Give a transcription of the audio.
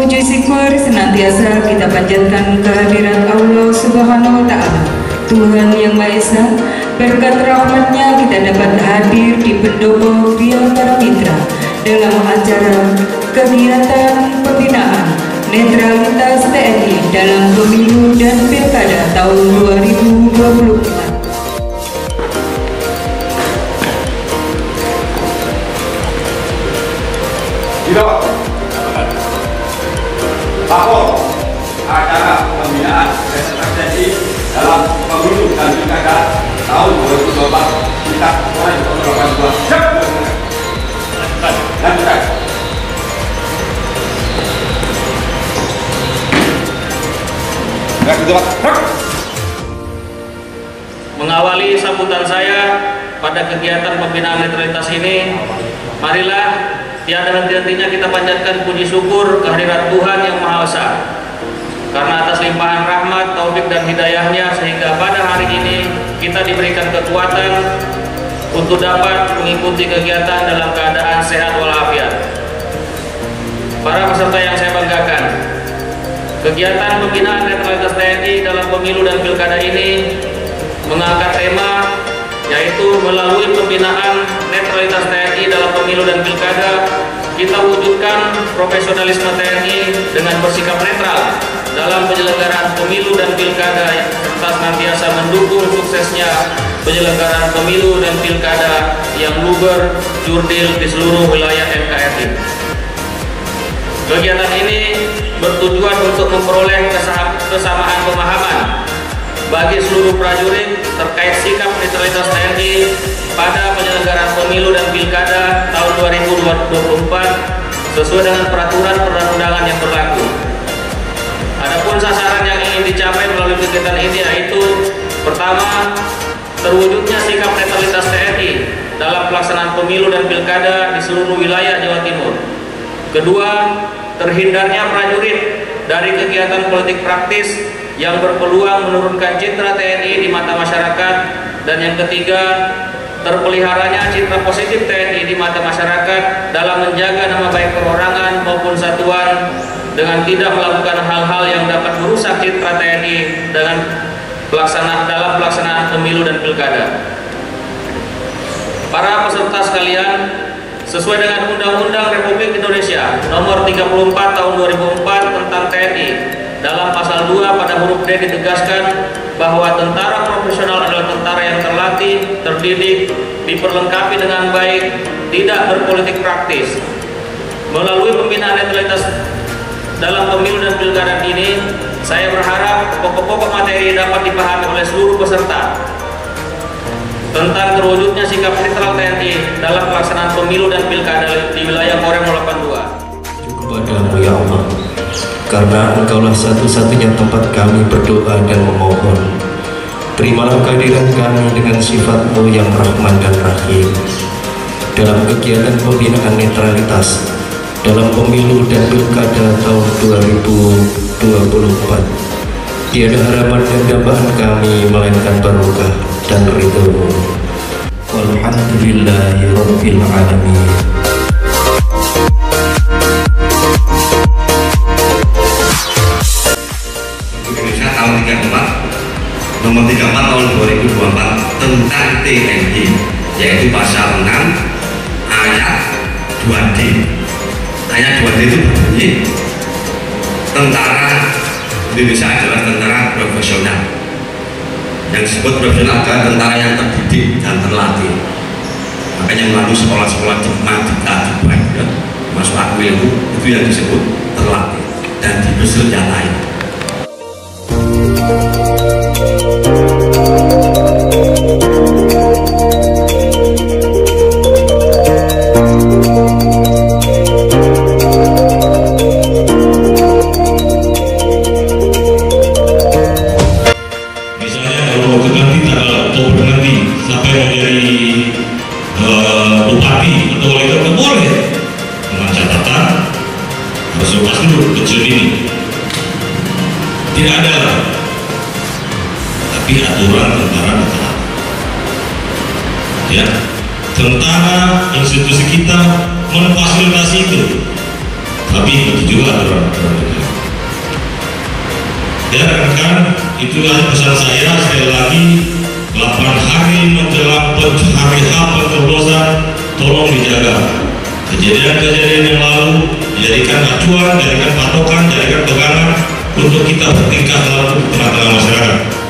puji syukur senantiasa kita panjatkan kehadirat Allah Subhanahu wa Ta'ala, Tuhan yang Maha Esa. Berkat rahmatnya kita dapat hadir di pendopo Riau Para Mitra dalam acara kegiatan pembinaan netralitas TNI dalam pemilu dan pilkada tahun 2024. Bahwa acara pembinaan netralitas TNI dalam pemilu dan pilkada tahun 2024 kita mulai melakukan sebuah lanjutkan. Mengawali sambutan saya pada kegiatan pembinaan netralitas ini, marilah tiada henti-hentinya kita panjatkan puji syukur kehadirat Tuhan yang Maha Esa, karena atas limpahan rahmat, taufik dan hidayahnya sehingga pada hari ini kita diberikan kekuatan untuk dapat mengikuti kegiatan dalam keadaan sehat walafiat. Para peserta yang saya banggakan, kegiatan pembinaan netralitas TNI dalam pemilu dan pilkada ini mengangkat tema yaitu melalui pembinaan netralitas TNI dalam pemilu dan pilkada, kita wujudkan profesionalisme TNI dengan bersikap netral dalam penyelenggaraan pemilu dan pilkada serta senantiasa mendukung suksesnya penyelenggaraan pemilu dan pilkada yang luber, jurdil di seluruh wilayah NKRI. Kegiatan ini bertujuan untuk memperoleh kesamaan pemahaman bagi seluruh prajurit terkait sikap netralitas TNI pada penyelenggaraan pemilu dan pilkada tahun 2024 sesuai dengan peraturan perundang-undangan yang berlaku. Adapun sasaran yang ingin dicapai melalui kegiatan ini yaitu: pertama, terwujudnya sikap netralitas TNI dalam pelaksanaan pemilu dan pilkada di seluruh wilayah Jawa Timur. Kedua, terhindarnya prajurit dari kegiatan politik praktis yang berpeluang menurunkan citra TNI di mata masyarakat. Dan yang ketiga, terpeliharanya citra positif TNI di mata masyarakat dalam menjaga nama baik perorangan maupun satuan dengan tidak melakukan hal-hal yang dapat merusak citra TNI dalam pelaksanaan pemilu dan pilkada. Para peserta sekalian, sesuai dengan Undang-Undang Republik Indonesia Nomor 34 Tahun 2004 tentang TNI, dalam pasal 2 pada huruf D ditegaskan bahwa tentara profesional adalah tentara yang terlatih, terdidik, diperlengkapi dengan baik, tidak berpolitik praktis. Melalui pembinaan netralitas dalam pemilu dan pilkada ini, saya berharap pokok-pokok materi dapat dipahami oleh seluruh peserta tentang terwujudnya sikap netral TNI dalam pelaksanaan pemilu dan pilkada di wilayah Korem 82. Kepadamu ya Allah, karena Engkaulah satu-satunya tempat kami berdoa dan memohon. Terimalah kehadiran kami dengan sifat-Mu yang Rahman dan Rahim dalam kegiatan pembinaan netralitas dalam pemilu dan pilkada tahun 2024. Tiada harapan dan dambaan kami melainkan barokah dan ridho-Mu. Walhamdulillahi Rabbil Alamin. Indonesia tahun 34, nomor 34 tahun 2024 tentang TNI, yaitu pasal 6 ayat 2D. Ayat 2D itu berbunyi, tentara Indonesia adalah tentara profesional. Yang disebut profesional adalah tentara yang terdidik dan terlatih. Makanya melalui sekolah-sekolah dikta dibuat, masuk akmil itu yang disebut terlatih dan dipersenjatai. Bupati atau wali kota boleh dengan catatan harus dulu kecil ini tidak ada lah, tapi aturan tentara netral ya, tentara institusi kita memfasilitasi itu, tapi itu juga aturan itulah pesan saya sekali lagi. 8 hari menjelang hari H pencoblosan, tolong dijaga. Kejadian-kejadian yang lalu dijadikan acuan, jadikan patokan, jadikan pegangan untuk kita bertingkah laku di tengah-tengah masyarakat.